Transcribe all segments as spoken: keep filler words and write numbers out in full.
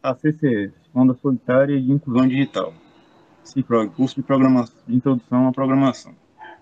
A C C S, Onda Solitária de Inclusão Digital. CIPROG, curso de, programação, de Introdução à Programação.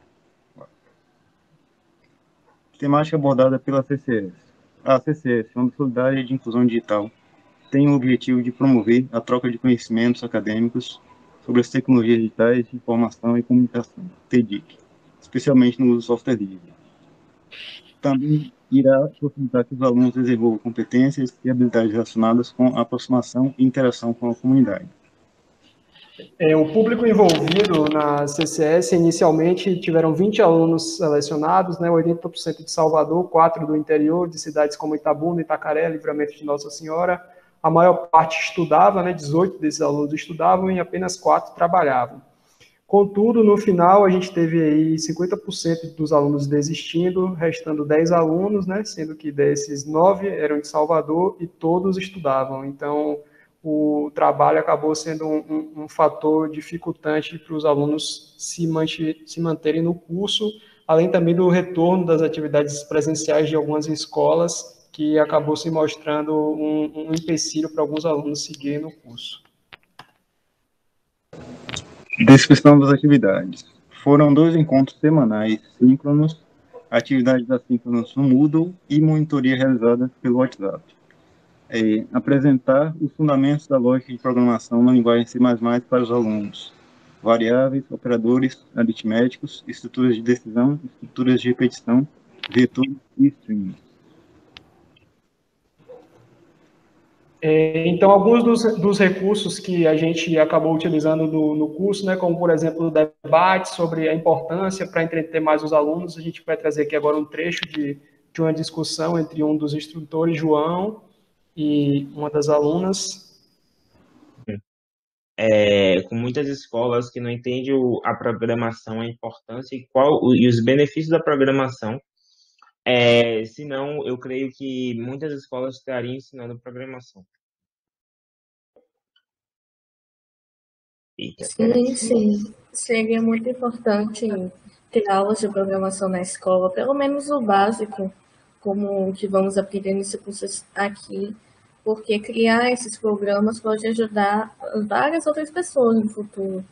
Temática abordada pela C C S. A C C S, Onda Solidária de Inclusão Digital, tem o objetivo de promover a troca de conhecimentos acadêmicos sobre as tecnologias digitais de informação e comunicação, T D I C, especialmente no uso do software livre. Também irá possibilitar que os alunos desenvolvam competências e habilidades relacionadas com a aproximação e interação com a comunidade. É, o público envolvido na C C S, inicialmente, tiveram vinte alunos selecionados, né, oitenta por cento de Salvador, quatro do interior, de cidades como Itabuna, Itacaré, Livramento de Nossa Senhora. A maior parte estudava, né, dezoito desses alunos estudavam e apenas quatro trabalhavam. Contudo, no final, a gente teve aí cinquenta por cento dos alunos desistindo, restando dez alunos, né, sendo que desses nove eram de Salvador e todos estudavam. Então, o trabalho acabou sendo um, um, um fator dificultante para os alunos se, manter, se manterem no curso, além também do retorno das atividades presenciais de algumas escolas, que acabou se mostrando um, um empecilho para alguns alunos seguirem no curso. Descrição das atividades. Foram dois encontros semanais síncronos, atividades assíncronas no Moodle e monitoria realizada pelo WhatsApp. É, apresentar os fundamentos da lógica de programação na linguagem C mais mais para os alunos. Variáveis, operadores aritméticos, estruturas de decisão, estruturas de repetição, vetores e strings. É, então, alguns dos, dos recursos que a gente acabou utilizando no, no curso, né, como, por exemplo, o debate sobre a importância para entreter mais os alunos, a gente vai trazer aqui agora um trecho de, de uma discussão entre um dos instrutores, João, e uma das alunas. É, com muitas escolas que não entendem o, a programação, a importância e, qual, e os benefícios da programação. É, senão, eu creio que muitas escolas estariam ensinando programação. Eita, sim, sim. Seria muito importante ter aulas de programação na escola, pelo menos o básico, como o que vamos aprender nesse curso aqui, porque criar esses programas pode ajudar várias outras pessoas no futuro.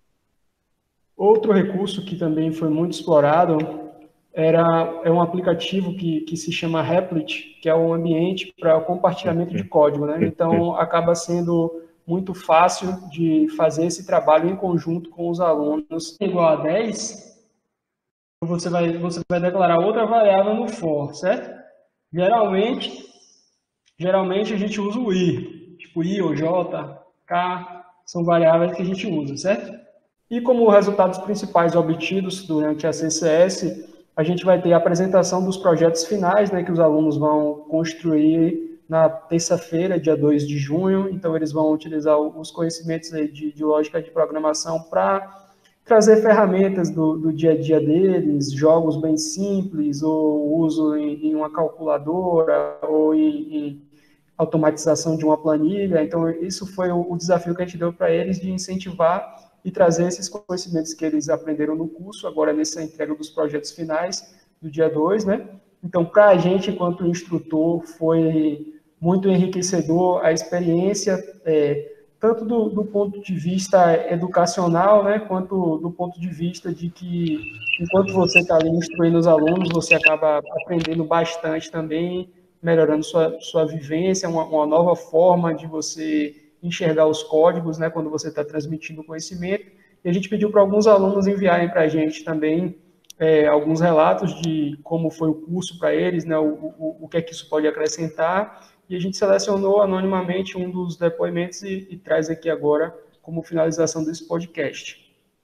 Outro recurso que também foi muito explorado era, é um aplicativo que, que se chama Replit, que é um ambiente para compartilhamento de código, né? Então, acaba sendo muito fácil de fazer esse trabalho em conjunto com os alunos. Igual a dez, você vai, você vai declarar outra variável no for, certo? Geralmente, geralmente a gente usa o i, tipo i ou j, k, são variáveis que a gente usa, certo? E como resultados principais obtidos durante a C C S, a gente vai ter a apresentação dos projetos finais, né, que os alunos vão construir na terça-feira, dia dois de junho. Então, eles vão utilizar os conhecimentos aí de, de lógica de programação para trazer ferramentas do, do dia a dia deles, jogos bem simples, ou uso em, em uma calculadora, ou em, em automatização de uma planilha. Então, isso foi o, o desafio que a gente deu para eles, de incentivar e trazer esses conhecimentos que eles aprenderam no curso, agora nessa entrega dos projetos finais, do dia dois, né? Então, para a gente, enquanto instrutor, foi muito enriquecedor a experiência, é, tanto do, do ponto de vista educacional, né, quanto do ponto de vista de que, enquanto você está ali instruindo os alunos, você acaba aprendendo bastante também, melhorando sua, sua vivência, uma, uma nova forma de você enxergar os códigos, né, quando você está transmitindo o conhecimento. E a gente pediu para alguns alunos enviarem para a gente também é, alguns relatos de como foi o curso para eles, né, o, o, o que é que isso pode acrescentar, e a gente selecionou anonimamente um dos depoimentos e, e traz aqui agora como finalização desse podcast.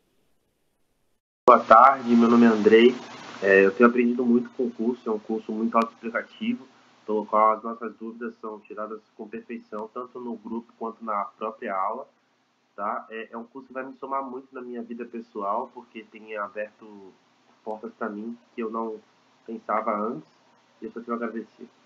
Boa tarde, meu nome é Andrei. É, eu tenho aprendido muito com o curso, é um curso muito autoexplicativo, pelo qual as nossas dúvidas são tiradas com perfeição, tanto no grupo quanto na própria aula. Tá? É, é um curso que vai me somar muito na minha vida pessoal, porque tem aberto portas para mim que eu não pensava antes, e eu só tenho a agradecer.